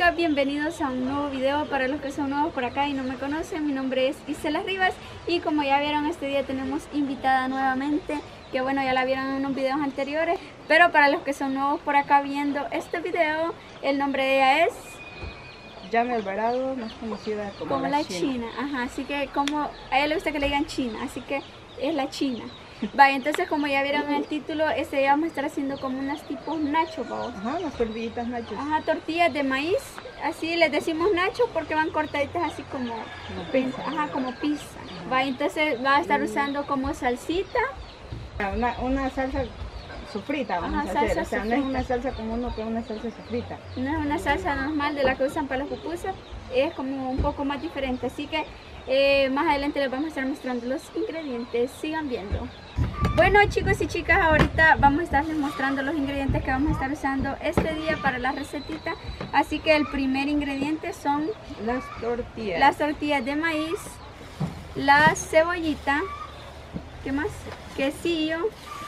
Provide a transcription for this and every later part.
chicas, bienvenidos a un nuevo video. Para los que son nuevos por acá y no me conocen, mi nombre es Isela Rivas y como ya vieron, este día tenemos invitada nuevamente, que bueno, ya la vieron en unos videos anteriores, pero para los que son nuevos por acá viendo este video, el nombre de ella es Yami Alvarado, más conocida como la China. Ajá, así que como a ella le gusta que le digan China, así que es la China. Vaya, entonces como ya vieron en el título, este día vamos a estar haciendo como unas tipos nachos, vamos. Ajá, unas tortillitas nachos. Ajá, tortillas de maíz, así les decimos nachos porque van cortaditas así como pizza. Ajá, como pizza. Vaya, entonces va a estar usando como salsita. Una salsa sofrita vamos a hacer, o sea, no es una salsa como uno que es una salsa sofrita. No es una salsa normal de la que usan para las pupusas, es como un poco más diferente, así que más adelante les vamos a estar mostrando los ingredientes, sigan viendo. Bueno chicos y chicas, ahorita vamos a estarles mostrando los ingredientes que vamos a estar usando este día para la recetita. Así que el primer ingrediente son las tortillas. Las tortillas de maíz, la cebollita, ¿qué más? Quesillo,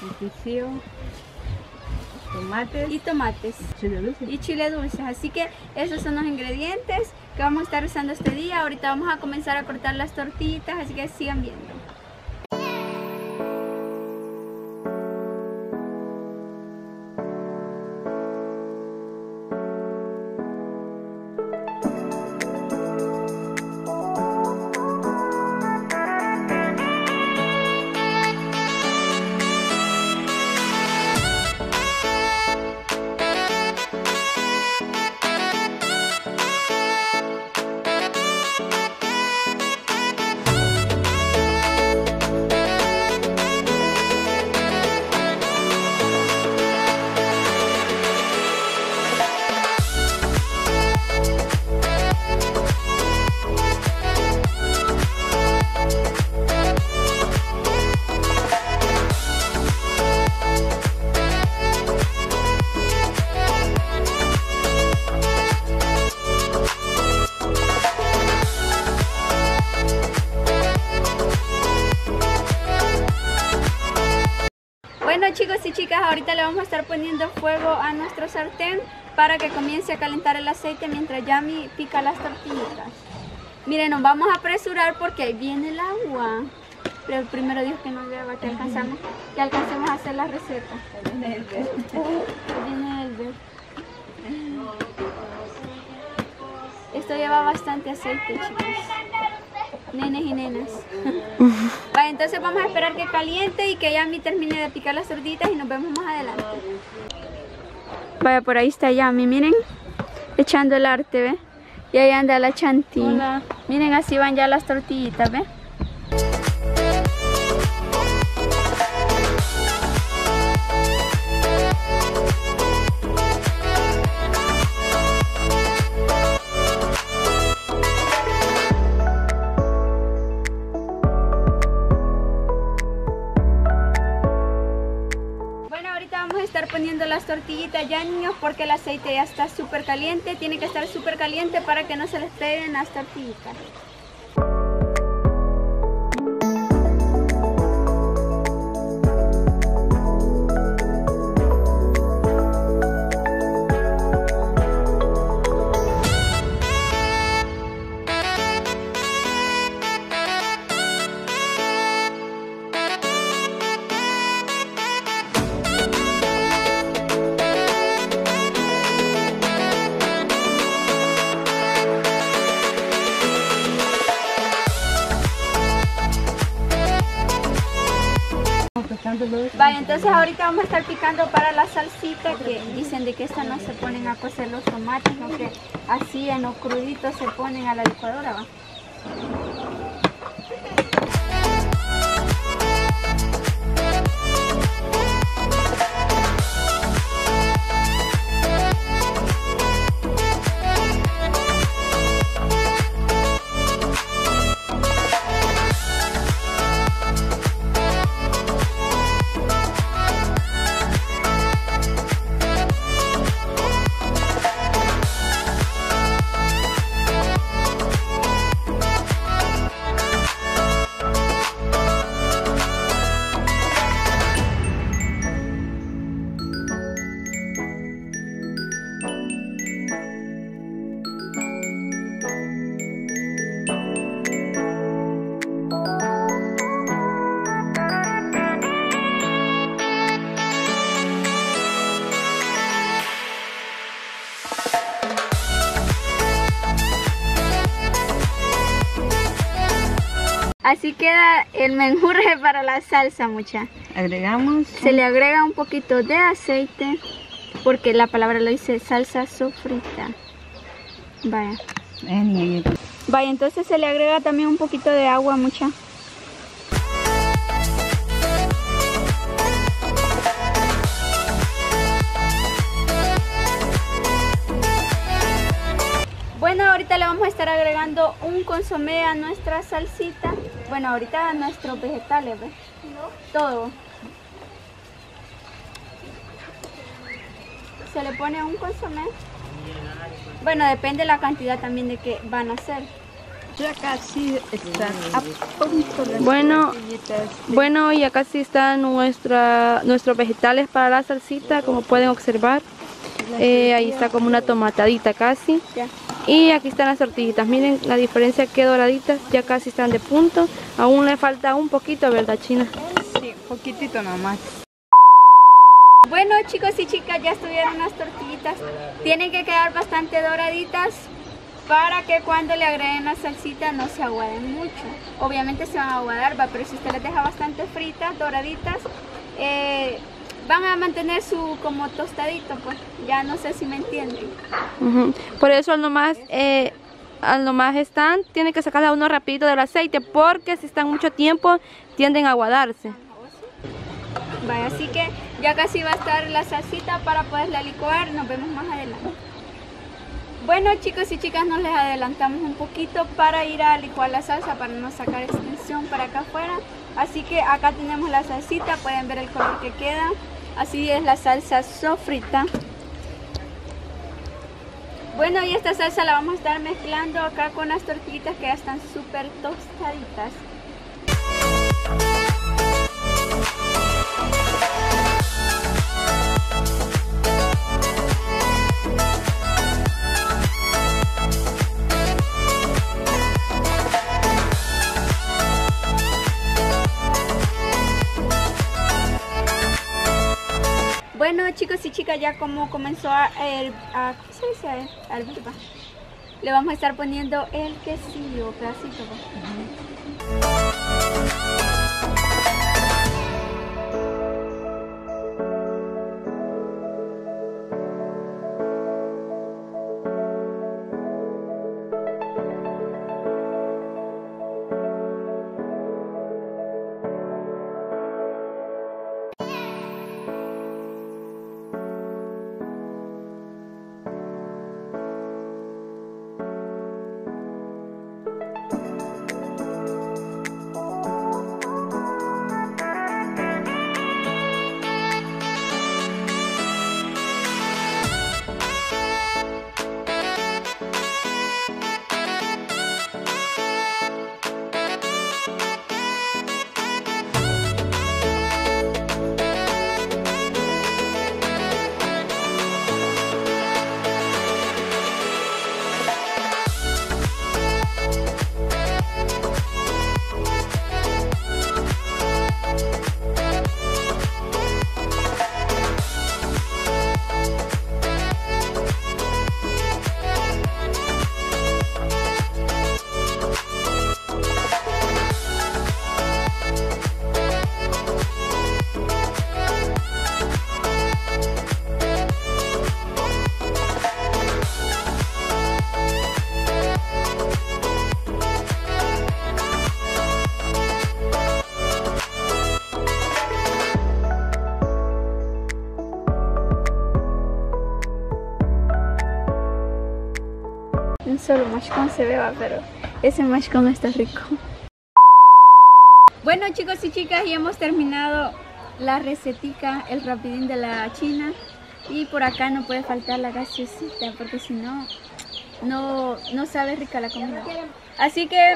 tomates Chile dulce. y chile dulce. Así que esos son los ingredientes que vamos a estar usando este día. Ahorita vamos a comenzar a cortar las tortillitas, así que sigan viendo. Bueno chicos y chicas, ahorita le vamos a estar poniendo fuego a nuestro sartén para que comience a calentar el aceite mientras Yami pica las tortillitas. Miren, nos vamos a apresurar porque ahí viene el agua. Pero primero Dios que nos lleva, que alcancemos a hacer la receta. Viene el ver. Esto lleva bastante aceite, chicos. Nenes y nenas. Vale, entonces vamos a esperar que caliente y que Yami termine de picar las tortillitas y nos vemos más adelante. Vaya, por ahí está Yami, miren, echando el arte, ¿ve? Y ahí anda la Chanti. Hola. Miren, así van ya las tortillitas, ¿ve? Poniendo las tortillitas ya, niños, porque el aceite ya está súper caliente. Tiene que estar súper caliente para que no se les peguen las tortillitas. Vaya, entonces ahorita vamos a estar picando para la salsita, que dicen de que esta no se ponen a cocer los tomates, sino que así en los cruditos se ponen a la licuadora, ¿va? Así queda el menjurje para la salsa, mucha. Agregamos. Se le agrega un poquito de aceite, porque la palabra lo dice salsa sofrita. Vaya. Vaya, entonces se le agrega también un poquito de agua, mucha. Bueno, ahorita le vamos a estar agregando un consomé a nuestra salsita. Bueno, ahorita a nuestros vegetales, ¿ves? Todo. Se le pone un consomé. Bueno, depende de la cantidad también de que van a hacer. Ya casi están a punto las tortillitas. Bueno, ya casi están nuestros vegetales para la salsita, como pueden observar. Ahí está como una tomatadita casi. Ya. Y aquí están las tortillitas. Miren la diferencia, que doraditas, ya casi están de punto. Aún le falta un poquito, ¿verdad, China? Sí, poquitito nomás. Bueno, chicos y chicas, ya estuvieron las tortillitas. Tienen que quedar bastante doraditas para que cuando le agreguen la salsita no se aguaden mucho. Obviamente se van a aguadar, pero si usted las deja bastante fritas, doraditas, van a mantener su como tostadito, pues. Ya no sé si me entienden. Por eso al nomás están, tiene que sacarla uno rapidito del aceite, porque si están mucho tiempo tienden a aguadarse. Vaya, así que ya casi va a estar la salsita para poderla licuar. Nos vemos más adelante. Bueno, chicos y chicas, nos les adelantamos un poquito para ir a licuar la salsa, para no sacar extensión para acá afuera. Así que acá tenemos la salsita, pueden ver el color que queda. Así es la salsa sofrita. Bueno, y esta salsa la vamos a estar mezclando acá con las tortillitas que ya están súper tostaditas. Bueno, chicos y chicas, ya como comenzó a ¿cómo se dice? A hervir, va. Le vamos a estar poniendo el quesillo, pedacito. Solo mashcón se beba, pero ese mashcón está rico. Bueno, chicos y chicas, ya hemos terminado la recetica, el rapidín de la China. Y por acá no puede faltar la gaseosita, porque si no, no sabe rica la comida. Así que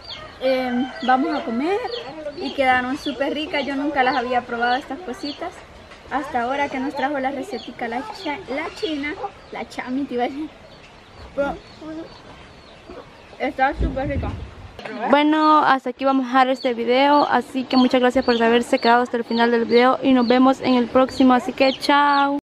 vamos a comer y quedaron súper ricas. Yo nunca las había probado estas cositas hasta ahora que nos trajo la recetica la China, la Chami, te iba a decir. Pero está súper rica. Bueno, hasta aquí vamos a dejar este video, así que muchas gracias por haberse quedado hasta el final del video y nos vemos en el próximo, así que chao.